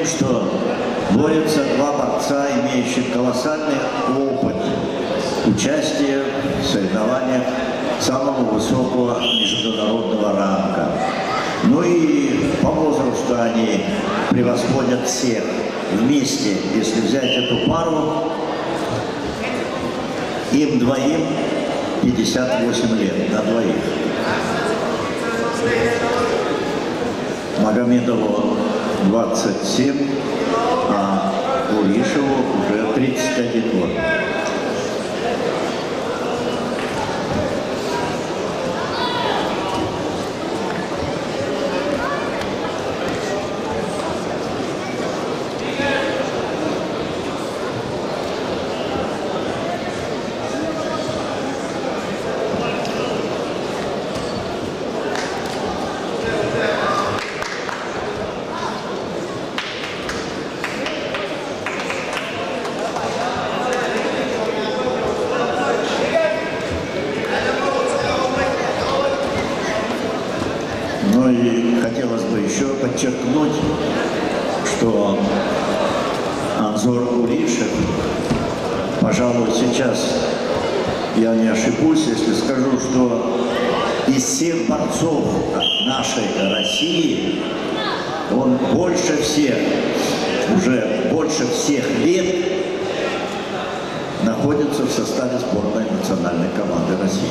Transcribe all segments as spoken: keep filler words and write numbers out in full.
что борются два борца, имеющих колоссальный опыт участия в соревнованиях самого высокого международного ранга. Ну и по возрасту они превосходят всех. Вместе, если взять эту пару, им двоим пятьдесят восемь лет, на двоих. Магомедову двадцать семь, а Уришеву уже тридцать один год. Ну и хотелось бы еще подчеркнуть, что Анзор Уришев, пожалуй, сейчас я не ошибусь, если скажу, что из всех борцов нашей России он больше всех, уже больше всех лет находится в составе сборной национальной команды России.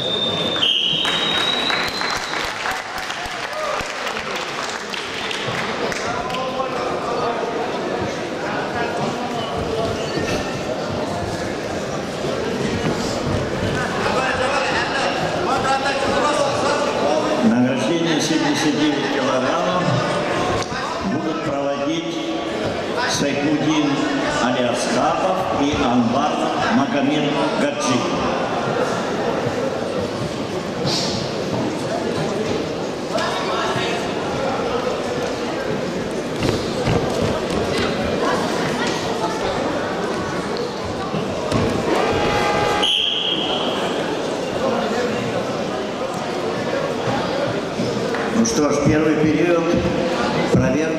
семьдесят девять килограммов будут проводить Сайфуддин Алиасхабов и Анвар Магомед Гаджи. Ну что ж, первый период, проверка.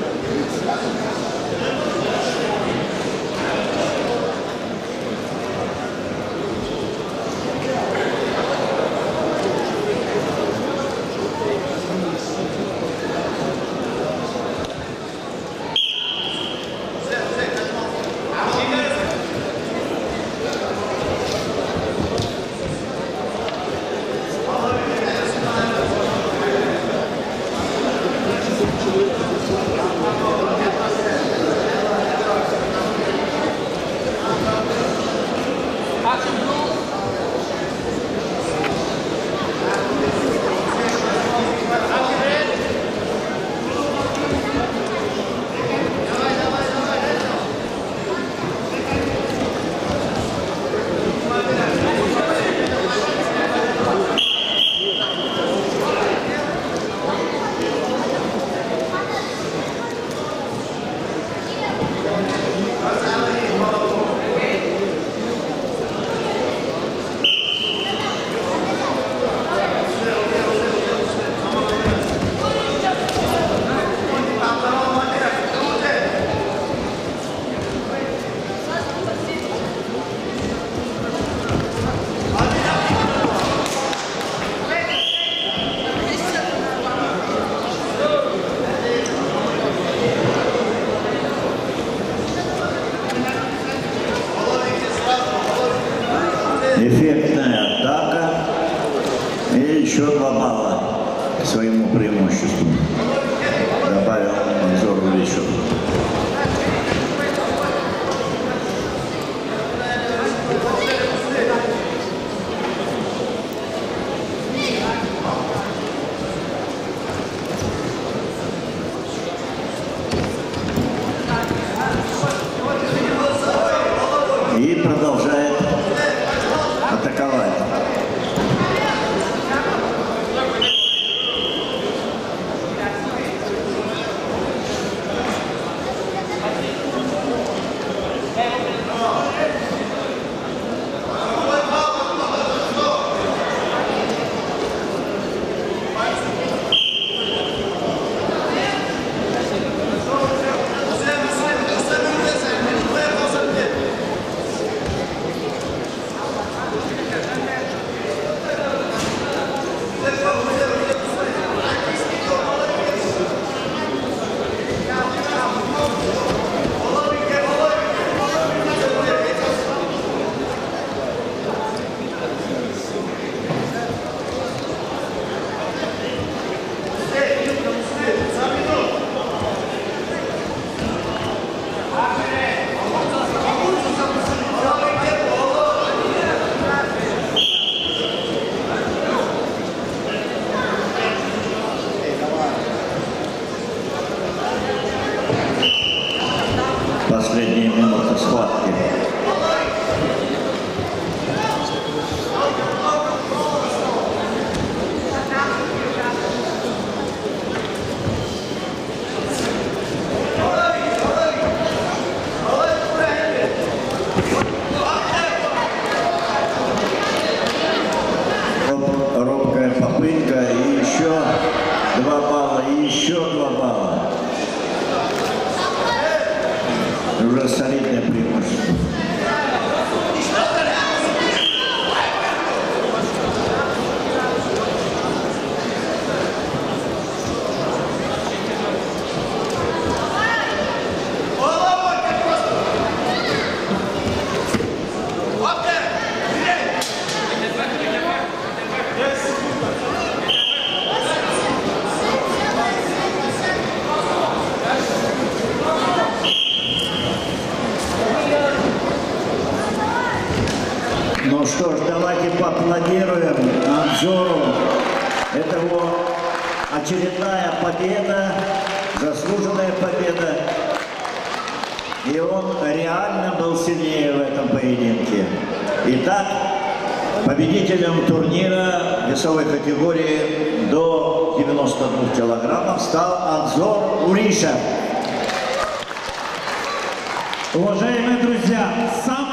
Эффектная атака и еще два балла к своему преимуществу добавил Анзор Уришев. И продолжает атаковать. последние минуты схватки. Робкая попытка, и еще два балла, и еще два балла. Уже солидное преимущество. Ну что ж, давайте поаплодируем Анзору. Это его очередная победа, заслуженная победа. И он реально был сильнее в этом поединке. Итак, победителем турнира весовой категории до девяноста двух килограммов стал Анзор Уришев. Уважаемые друзья, сам